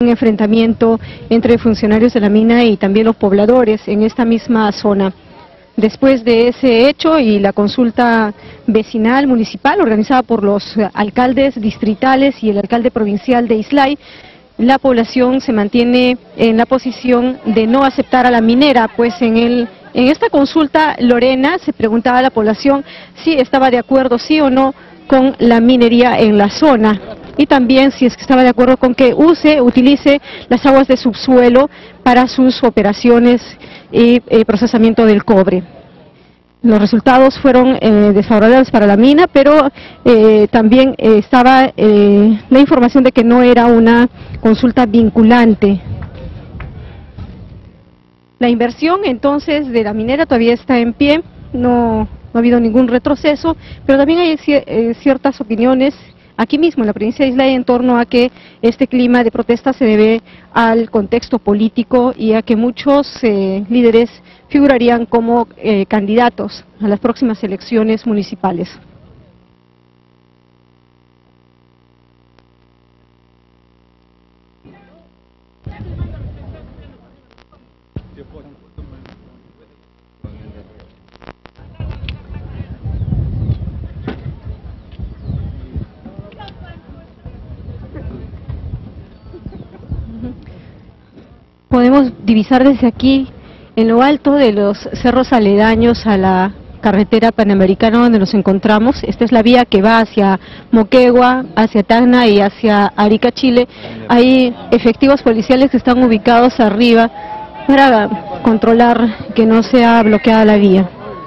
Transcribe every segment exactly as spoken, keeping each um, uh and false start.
un enfrentamiento entre funcionarios de la mina y también los pobladores en esta misma zona. Después de ese hecho y la consulta vecinal municipal organizada por los alcaldes distritales y el alcalde provincial de Islay, la población se mantiene en la posición de no aceptar a la minera, pues en el en esta consulta Lorena se preguntaba a la población si estaba de acuerdo, sí o no, con la minería en la zona, y también si es que estaba de acuerdo con que use, utilice las aguas de subsuelo para sus operaciones y eh, procesamiento del cobre. Los resultados fueron eh, desfavorables para la mina, pero eh, también eh, estaba eh, la información de que no era una consulta vinculante. La inversión entonces de la minera todavía está en pie, no, no ha habido ningún retroceso, pero también hay eh, ciertas opiniones aquí mismo en la provincia de Islay en torno a que este clima de protesta se debe al contexto político y a que muchos eh, líderes figurarían como eh, candidatos a las próximas elecciones municipales. Podemos divisar desde aquí, en lo alto de los cerros aledaños a la carretera panamericana donde nos encontramos. Esta es la vía que va hacia Moquegua, hacia Tacna y hacia Arica, Chile. Hay efectivos policiales que están ubicados arriba para controlar que no sea bloqueada la vía.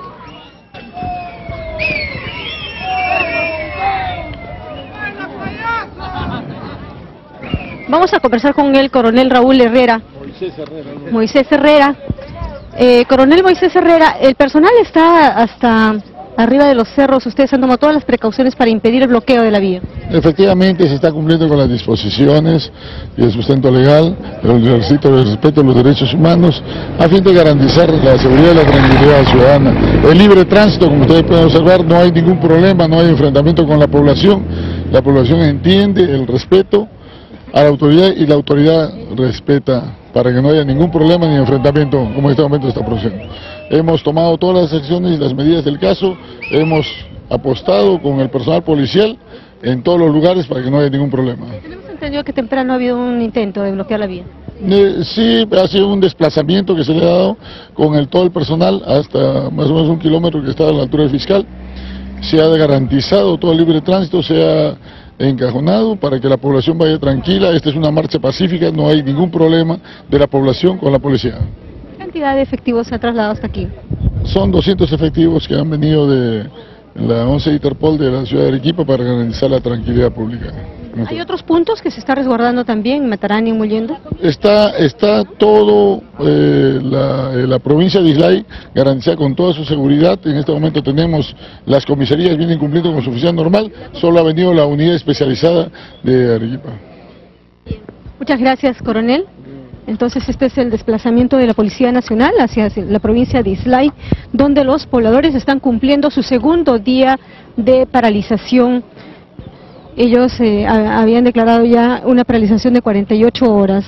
Vamos a conversar con el coronel Raúl Herrera. Moisés Herrera. ¿No? Moisés Herrera. Eh, coronel Moisés Herrera, el personal está hasta arriba de los cerros, ustedes han tomado todas las precauciones para impedir el bloqueo de la vía. Efectivamente se está cumpliendo con las disposiciones y el sustento legal, pero necesito el respeto a los derechos humanos a fin de garantizar la seguridad y la tranquilidad ciudadana. El libre tránsito, como ustedes pueden observar, no hay ningún problema, no hay enfrentamiento con la población, la población entiende el respeto a la autoridad y la autoridad respeta para que no haya ningún problema ni enfrentamiento como en este momento está procediendo. Hemos tomado todas las acciones y las medidas del caso, hemos apostado con el personal policial en todos los lugares para que no haya ningún problema. Tenemos entendido que temprano ha habido un intento de bloquear la vía. Eh, sí, ha sido un desplazamiento que se le ha dado con el, todo el personal hasta más o menos un kilómetro que está a la altura del fiscal. Se ha garantizado todo el libre tránsito, se ha encajonado para que la población vaya tranquila. Esta es una marcha pacífica, no hay ningún problema de la población con la policía. ¿Qué cantidad de efectivos se ha trasladado hasta aquí? Son doscientos efectivos que han venido de la once Interpol de la ciudad de Arequipa para garantizar la tranquilidad pública. ¿Hay otros puntos que se está resguardando también en Matarani y Mollendo? Está, está todo eh, la, eh, la provincia de Islay garantizada con toda su seguridad. En este momento tenemos las comisarías vienen cumpliendo con su función normal, solo ha venido la unidad especializada de Arequipa. Muchas gracias, coronel. Entonces este es el desplazamiento de la Policía Nacional hacia la provincia de Islay, donde los pobladores están cumpliendo su segundo día de paralización. Ellos eh, habían declarado ya una paralización de cuarenta y ocho horas.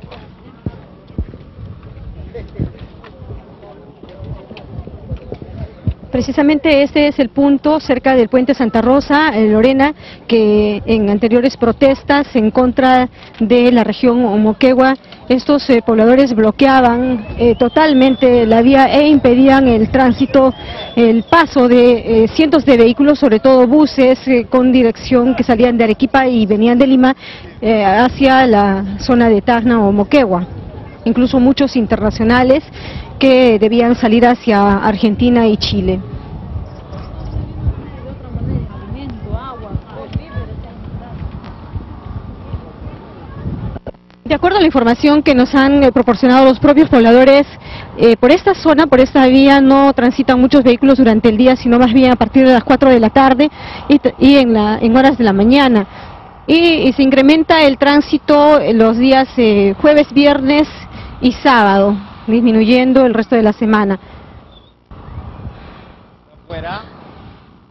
Precisamente este es el punto cerca del puente Santa Rosa, eh, Lorena, que en anteriores protestas en contra de la región Moquegua, estos eh, pobladores bloqueaban eh, totalmente la vía e impedían el tránsito, el paso de eh, cientos de vehículos, sobre todo buses eh, con dirección que salían de Arequipa y venían de Lima eh, hacia la zona de Tacna o Moquegua. Incluso muchos internacionales que debían salir hacia Argentina y Chile. De acuerdo a la información que nos han eh, proporcionado los propios pobladores, eh, por esta zona, por esta vía, no transitan muchos vehículos durante el día, sino más bien a partir de las cuatro de la tarde y, y en, la, en horas de la mañana. Y, y se incrementa el tránsito los días eh, jueves, viernes y sábado, disminuyendo el resto de la semana.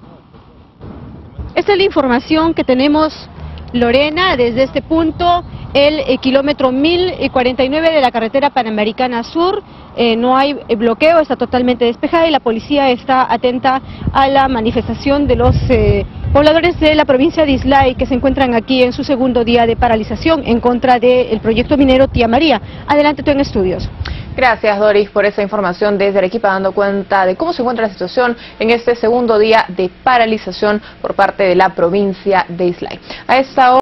Esta es la información que tenemos, Lorena, desde este punto el eh, kilómetro mil cuarenta y nueve de la carretera Panamericana Sur. Eh, no hay bloqueo, está totalmente despejada y la policía está atenta a la manifestación de los eh, pobladores de la provincia de Islay que se encuentran aquí en su segundo día de paralización en contra del proyecto minero Tía María. Adelante tú en estudios. Gracias, Doris, por esa información desde Arequipa, dando cuenta de cómo se encuentra la situación en este segundo día de paralización por parte de la provincia de Islay. A esta hora